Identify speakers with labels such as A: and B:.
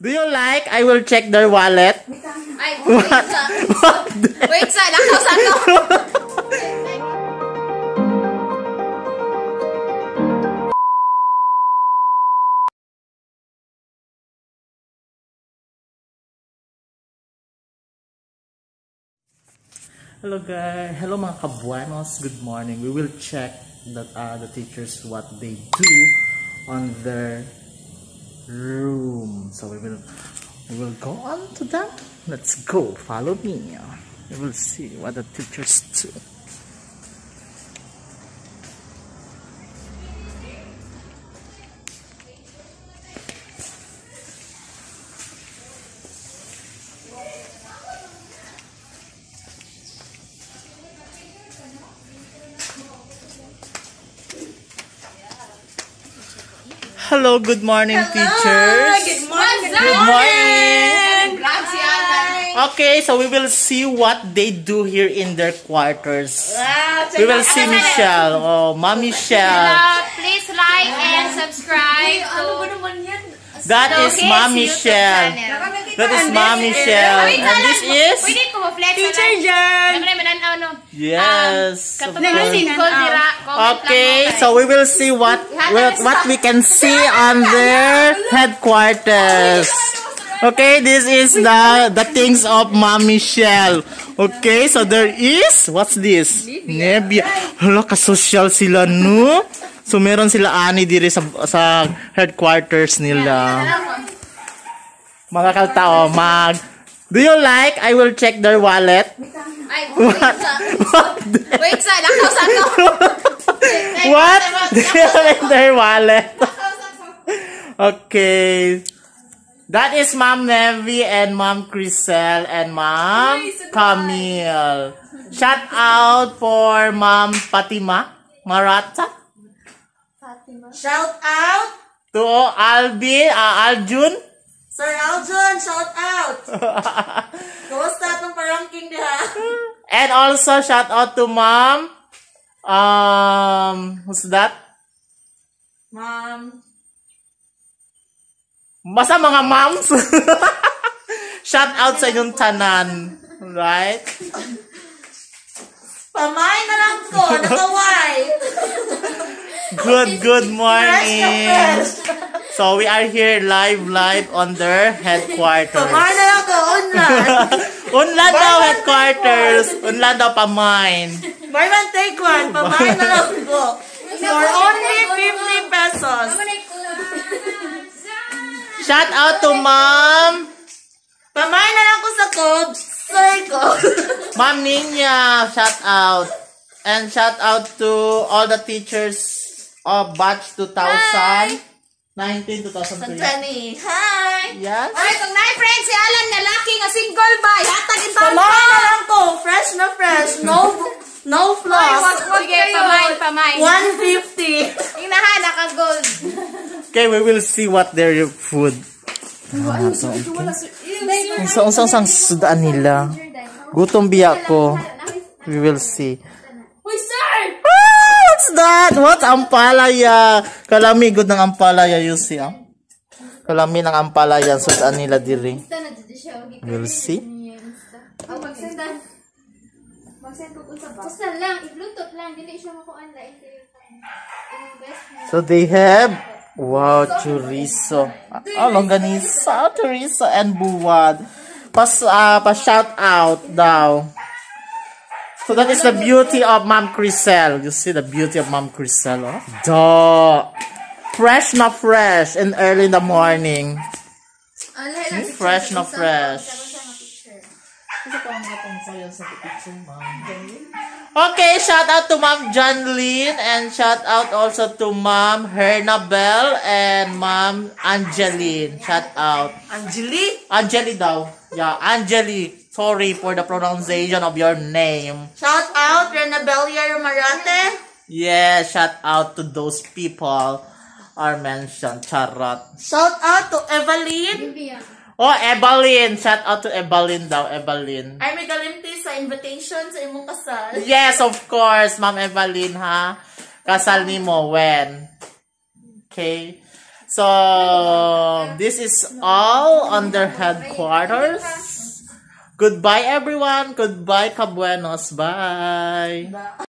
A: Do you like? I will check their wallet.
B: Ay, wait sa. Wait sa, lakaw sa to.
A: Hello guys, hello mga kabuanos, good morning. We will check that the teachers what they do on their room. So we will go on to that. Let's go, follow me. We will see what the teachers do. Hello, good morning, teachers.
B: Good morning.
A: Good morning.
B: Hi.
A: Okay, so we will see what they do here in their quarters. We will see Michelle. Oh, Mom Michelle.
B: Please like and subscribe to
A: That is Mom Michelle. That is Mom Michelle. And this is?
B: We need to flex
C: Teacher Jen.
A: Yes. of course. Okay,
B: Okay,
A: so we will see what we can see on their headquarters. Okay, this is the things of Mom Michelle. Okay, so there is, what's this? Nebia. Hala, ka-social sila, no? So meron sila ani diri sa headquarters nila. Mga kaltao, do you like? I will check their wallet.
B: Ay, wait sa, lakaw sa to.
A: What? Do you like their wallet? Okay. That is Mom Nevi and Mom Crisel and Mom Camille. Shout out for Mom Fatima Marata.
C: Shout out.
A: To Aljun.
C: Sir Aljun, shout out. Kumusta itong parangking diha?
A: And also shout out to Mom. Who's that?
C: Ma'am.
A: Basta mga moms. Shout out sa inyong tanan. Right?
C: Pamay na lang ko, nakaway.
A: Good morning.
C: Fresh.
A: So we are here live on their headquarters.
C: Pamay na lang ko, unlan.
A: Unlan daw headquarters. Unlan daw pamain.
C: Buy one, take one. Pamay na lang ko. For only 50 pesos.
A: Shout out to Mom.
C: Pamay na lang ko sa code. Circle.
A: Ma'am Ninya, shout out. And shout out to all the teachers of batch 2019-2020.
C: Hi.
A: Yes.
B: Ay, kung na-friend si Alan na laki nga single ba? Hatag in
C: Pamay na lang ko. Fresh na fresh. No floss.
B: Sige, pamay.
C: 150.
B: Inahan, naka-gold.
A: Okay, we will see what their food. Ang sudaan nila. Gutom biya ko. We will see.
B: Uy, sir!
A: What's that? What's ampalaya? Kalamigod ng ampalaya, you see, ah? Kalami ng ampalaya, sudaan nila diri. We'll see.
B: Basta lang, i-bluetooth lang. Dili siya makuan na.
A: So they have, wow, chorizo. Longganisa, chorizo, and buwad. Pa-shout out daw. So that is the beauty of Mom Crisel. You see the beauty of Mom Crisel, oh? Duh! Fresh na fresh and early in the morning. Fresh na fresh. Okay, shout out to Mom Janlyn and shout out also to Mom Hernabel and Mom Angeline. Shout out. Angeli daw. Yeah, Angeli. Sorry for the pronunciation of your name.
C: Shout out, Renabelia Marate.
A: Yeah, shout out to those people are mentioned. Charot.
C: Shout out to Evelyn.
A: Oh, Evelyn. Shout out to Evelyn daw. Evelyn.
C: Ay, may galimti sa invitation sa imong kasal.
A: Yes, of course, Ma'am Evelyn, ha? Kasal ni mo when? Okay. So, this is all on their headquarters. Goodbye, everyone. Goodbye, Kabuenos. Bye.